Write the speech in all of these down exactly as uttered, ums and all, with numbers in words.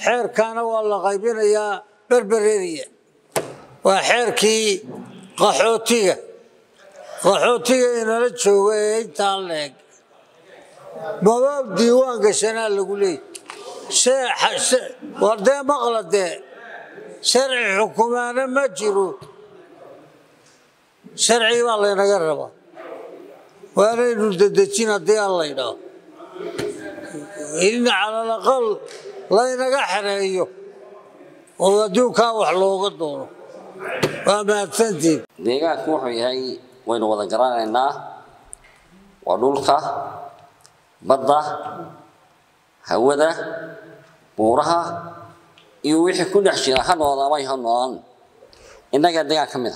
حير كان والله غايبين يا بربرية وحيركي قحوتية قحوتية إن لتشوي تعلق بابا ديوان قشنا اللي قولي شيء ورده مغلط ده شرع حكومة ما تجرو شرعي والله نقربه وأنا نددتشينا دي الله يدا إن على الأقل لا ينجحنا أيوه ودوك وحلوق الدور وما تنتي ديجا كوحي هاي وين وضع جرانا ودولكا بدأ هودا بورها يوحي كل حشينا خلوا هذا ما يهنون إنك ديجا كمية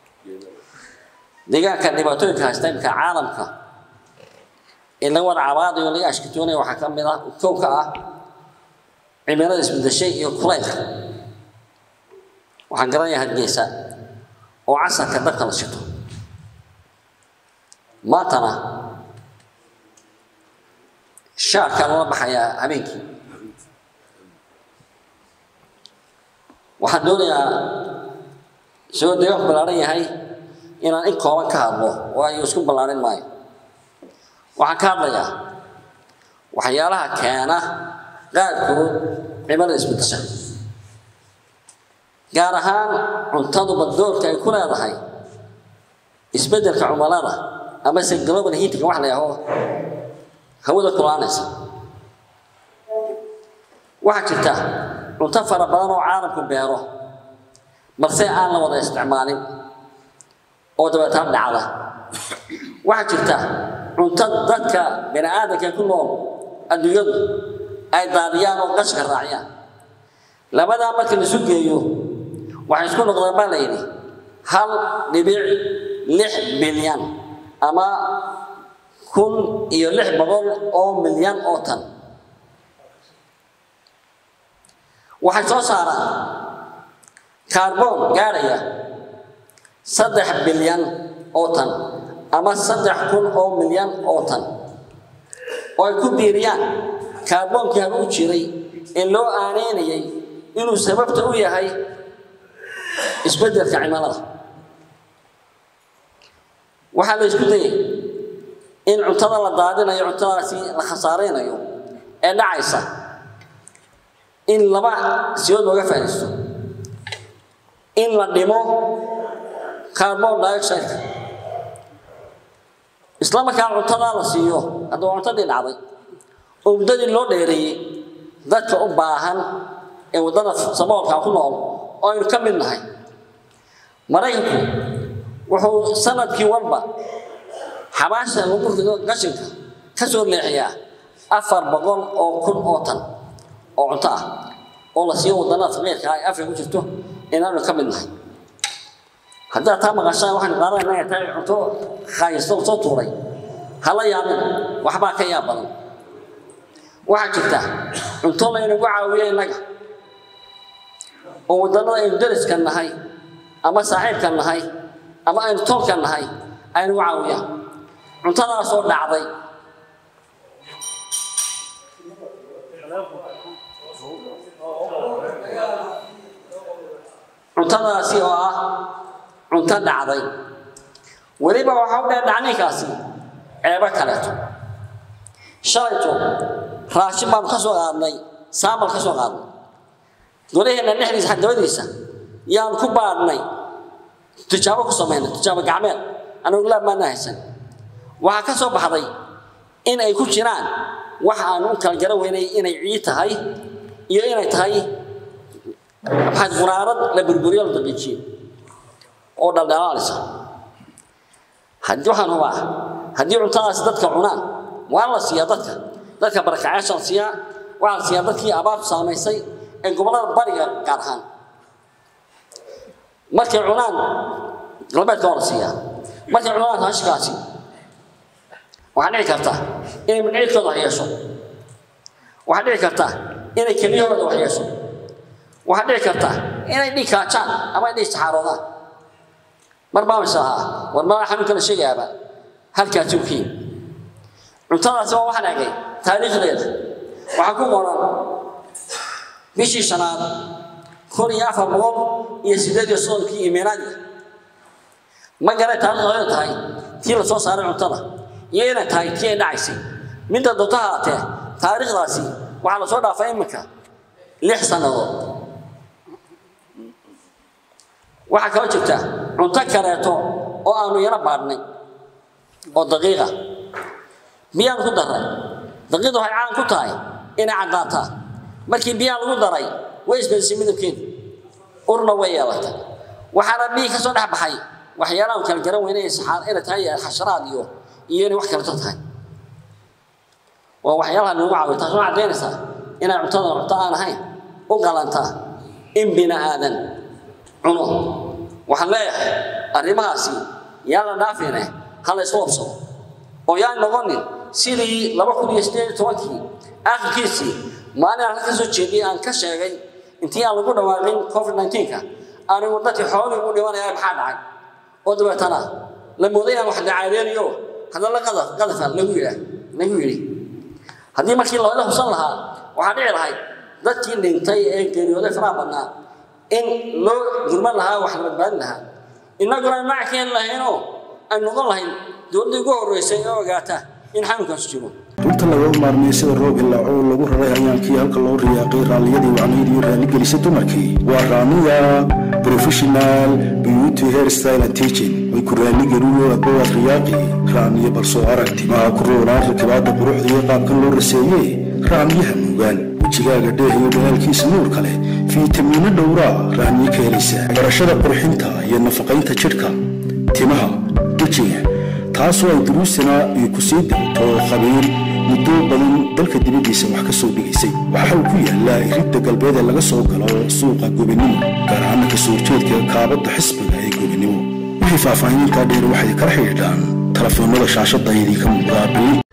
ديجا كان يبغون كهستين كعالم كا إلا هو العباد يقولي أشكتوني وحكم بنا كوكا عملا اسم الشيء يقلق وحنقرأي هالجيسة وعسى كذبك نشيطه ما ترى الشعر كان الله بحياة أمينك وحدوني سوى ديوك بلاري هاي إن أنا إنكوا كهربو ويسكن بلارين ماي وحكار ليا وحيالها كان قاعد كرود عمل اسم التسع gaar ahaan cuntadu baddoorka ay ku leedahay isbeddelka cumilada ama se global heating wax la yiraahdo hawada kulaanaysa waxa jirta cunto fara badan oo caalamku beero marse aan la wada isticmaalin oo dabatan dhacda waxa jirta cunto dadka bini'aadamka ku nool adduunyadu ay daadiyaan oo qashka raaciyaan labada marka la sugeeyo waxay isku noqdaan baa la yidhi hal dhibic lix bilyan ama kun iyo lix boqol oo milyan oo tan waxay soo saaraan kaarboon gaaraya saddex bilyan oo tan ama saddex kun oo milyan oo tan oo ay ku biiriyaan kaarboonkii hagu jiray ee loo aaneynayay inuu sababta u yahay isbeddelka cimilada waxa la isku dayay in cuntada la daadinayo cuntadaasi la khasaareynayo ee dhacaysa in laba siyood looga faa'iideysto in la dhimo carbon dioxide isla markaa cuntada la siiyo hadduu cuntadii dhacday oo muddadii loo dheereeyey dadka u baahan ee waddada saboolka ku nool oo aynu ka mid nahay maraykanku wuxuu sanadkii walba xabaasha lagu rido qashinka ka soo leexiyaa afar boqol oo kun oo tan oo cunto ah oo la siiyo waddannada faqiirka ay Afrika ku jirto inaanu ka mid nahay hadda taa maqashaan waxaan qaadanaynaa tahay cunto khaysto soo tuuray hala yaabin waxba ka yaab badan waxa jirta cunto la inagu caawiyo inaga oo waddannada aynu dariska nahay ama saaxiibka nahay ama aynu toolka nahay aynu caawiyaan cuntadaas oo dhacday cuntadaasi oo ah cunto dhacday weliba waxa u dheer dhacninkaasi ceebo kaleeto shalayto raashin baan ka soo qaadnay saamal ka soo qaadnay golaheena dhexdiisa xadawadiisa yaan ku baadnay tijaabo ku sameynay tijaabo gacmeed anagu la ma nahaysan waxa ka soo baxday in ay ku jiraan waxa aan u kala garan weynay inay ciid tahay iyo inay tahay waxaad quraarad la burburiyo la dabiiciyo oo dhaldhalaalisa haddii waxaan hubaa haddii cuntadaas dadka cunaan waa la siiyaa dadka dadka barakacayaasha la siiyaa waa la siiyaa dadkii abaartu saamaysay ee gobollada bariga gaar ahaan markay cunaan galbeedka waa la siiyaa markay cunaan hashkaasi waxaa dhici karta inay midciidkooda wax yeesho waxaa dhici karta inay keliyahooda wax yeesho waxaa dhici karta inay dhiig kaajaan ama ay dhiig saxaaroodaan mar baa misaha war ma xanuunka la sheegayaaba halkaasi u kiin cuntadaasi waa waxaan eegay taariikhdeeda waxaa ku qoran bishii shanaad kun iyo afar boqol iyo siddeed iyo soddonkii iimaanadi ma garay taariikhda tahay tii la soo saaray cuntada iyo inay tahay tii ay dhacaysay midda doonta haatee taariikhdaasi waxaa la soo dhaafay iminka lix sannadood waxaa kaloo jirta cunto kaleeto oo aanu yara baadhnay oo daqiiqa biyaan ku daray daqiiqda waxay caan ku tahay inay caddaataa markii biyaa lagu daray way isbeddeshay midabkeedu urna way yeelatay waxaana biyii ka soo dhex baxay waxyaalahan kala garan weynay saxaar inay tahay xasharaad iyo iyo inay wax kale tahay waa waxyaalaha nagu caawiyo taas waxay caddaynaysaa inay cuntada cunto aan ahayn u qalantaa in bini aadan cuno waxaan leeyahay arrimahaasi yaa la dhaafine ha la isku qabsado oo yaan noqonin sidii laba kun iyo siddeed iyo tobankii aakhirkiisii maalin aan ka soo jeediyey aan ka sheegay intii aan lagu dhawaaqin covid nineteen-ka anigu dadkii xoolihii u dhimanaya maxaa dhacay oo dabeetana la mooday aan wax dacaadeeniyo hadalla qadaf qadafa lagu yidhaah lagu yidhi haddii markii loola hubsan lahaa waxaa dhici lahayd dadkii dhintay ee geeriyooday faraha badnaa in loo gurman lahaa wax la badbaadin lahaa innaguna ma keen lahaynoo aan noqon lahayn dowladda ugu horreysay oo ogaata in xanuunkaas jiro runta laga maarmay sida roob ilaa oo lagu raray ayaankii halka loo riyaaqay raaliyadii wacnayd iyo raali gelisay dumarkii waa raamiya professional beauty hairstyle and teaching way ku raali geliyo abawad riyaaqi raamiya balsoo aragti maa ku roonaan rakibaadda quruxda iyo qaabkan loo raseeyey raamiyaha nuugaan wejigaaga dheehayo dhalaalkiisa nuur kale fiitamiino dhowraa raamiye ka helaysa barashada qurxinta iyo nafaqaynta jidhka timaha wejiga taasoo ay duruusana iyo ku sii degto khabiir muddo badan dalka dibadiisa wax ka soo dhigaysay waxa uu ku yaalaa iridda galbeed ee laga soo galo suuqa Goobinimo gaar ahaan ka soo jeedka kaabada xisbiga ee Goobinimo wixii faahfaahinta dheer waxay kala xiriiraan telefoonada shaashada idinka muuqda